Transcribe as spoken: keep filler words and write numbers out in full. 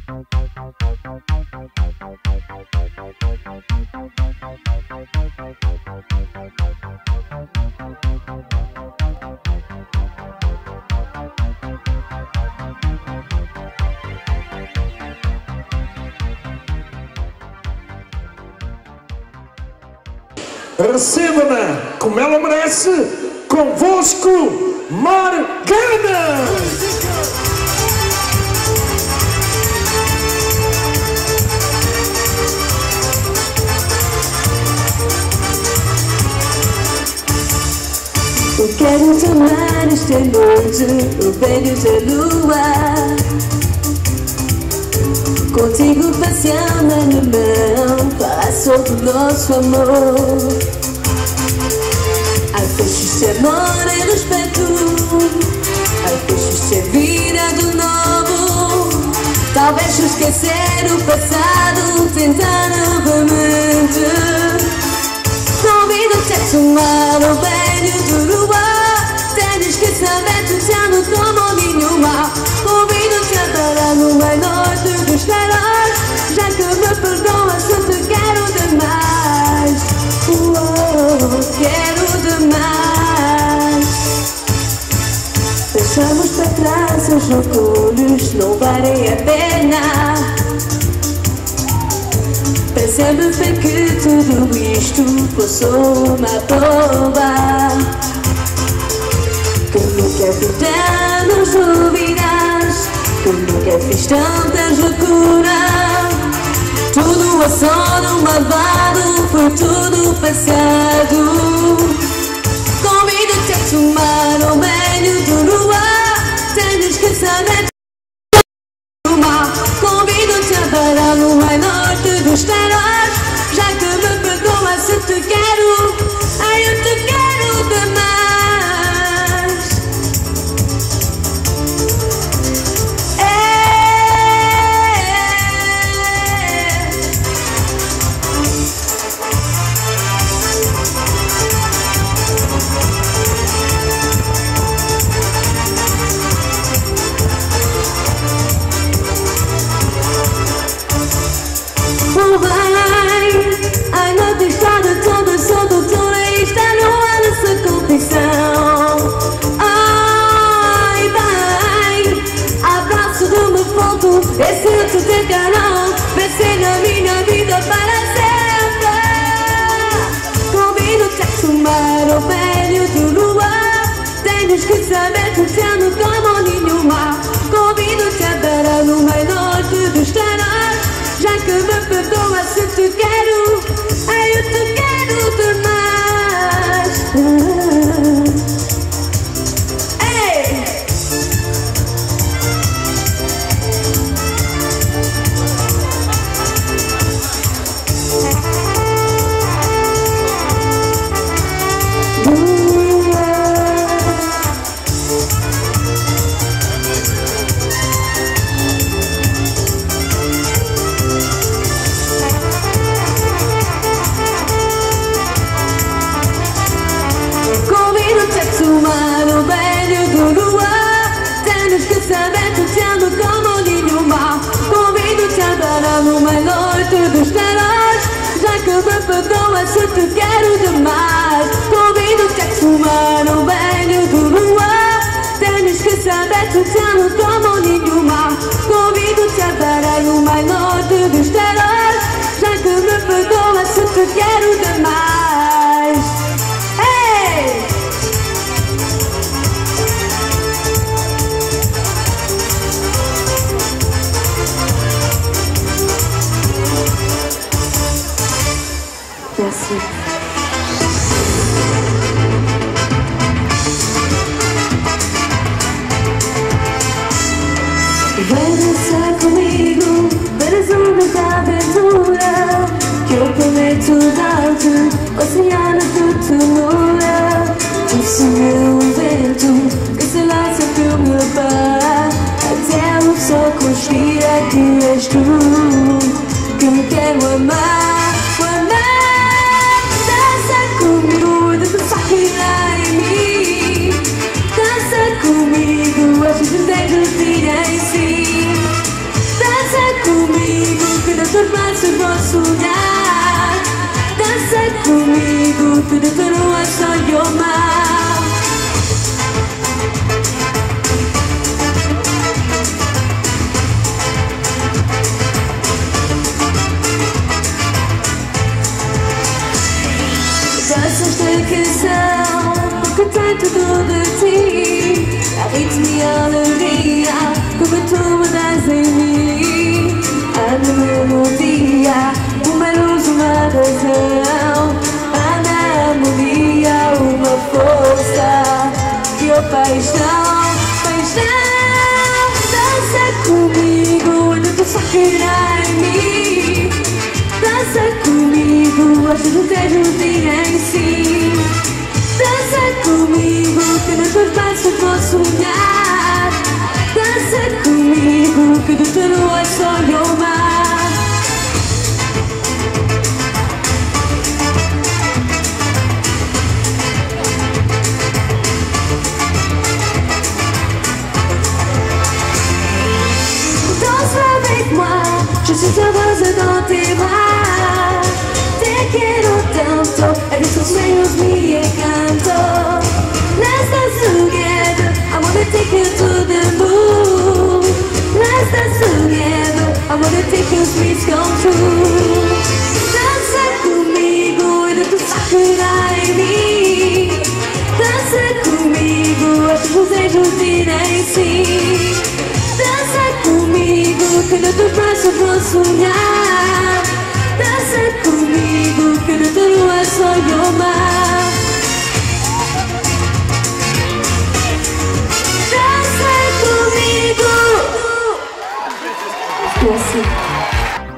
Receba-na como ela merece, convosco, Morgana! Eu quero tomar esta noite o beijo da lua, contigo passeando na mão, falar sobre o nosso amor. Ai, deixe-se amor e respeito, ai, deixe-se a vida do novo. Talvez esquecer o passado, tentar novamente. Convido-te a tomar o banho do luar, tens que saber que te amo como nenhuma. Convido-te a parar numa noite de esperar, já que me perdoas se te quero demais. Oh, quero demais. Deixamos para trás os orgulhos, não valem a pena. Para sempre foi que tudo isto passou uma prova, que nunca vi tantas dúvidas, que nunca fiz tantas loucuras. Tudo a sono malvado, foi tudo passado. Convido-te a tomar o banho do luar, tens que saber. Convido-te a parar numa noite de esperar, já que me perdoas se te quero. Ai, eu te quero demais. É. Oh, vai, ai, não te estrada toda, sou doutora e está no ar essa confissão. Ai, vai, abraço de uma foto, é sinto de canal, pensei na minha vida para sempre. Convido-te a tomar o banho do luar, tens que saber que te amo como nenhuma. Convido-te a parar numa noite de estar, já que me perdoa se te quero. Ai, eu te quero demais. Ei! Tomar o banho do luar, tens que saber que te amo como nenhuma. Convido-te a parar numa noite de esperar, já que me perdoas se te quero demais. Convido-te a tomar o banho do luar, tens que saber que te amo como nenhuma. Convido-te a parar numa noite de esperar, já que me perdoas se te quero demais. Ei! Merci. Vem dançar comigo, veres uma aventura, que eu prometo dar-te, oceano de ternura. Disse meu vento, que se lança pelo meu par, até o sol conspira que és tu, que me quero amar. Comigo, hoje desejos direi sim. Dança comigo que das tuas braços vou sonhar. Dança comigo que de tudo é sonho mau. Dança esta canção porque tem tudo de ti. A ritmo e a alegria como tu me das em mim. A melodia, uma luz, uma razão. A harmonia, uma força e a paixão, paixão. Dança comigo, onde tu só querer em mim. Dança comigo, acho que tens um dia em si. Dança comigo, que nos teus braços vou sonhar. Dança comigo, que do teu é sonho mar. Danse avec moi, je suis heureuse dans tes bras. Te quiero tanto, eres tus sueños mi encanto. Let's dance together, I wanna take you to the moon. Let's dance together, I wanna take your dreams come true. Dança comigo, e tu sacará em mim. Dança comigo, acho que os anjos direm sim. Dança comigo, que nos teus braços vou sonhar. Dança comigo, que no teu é sonho mar. Dança comigo. Ficou assim.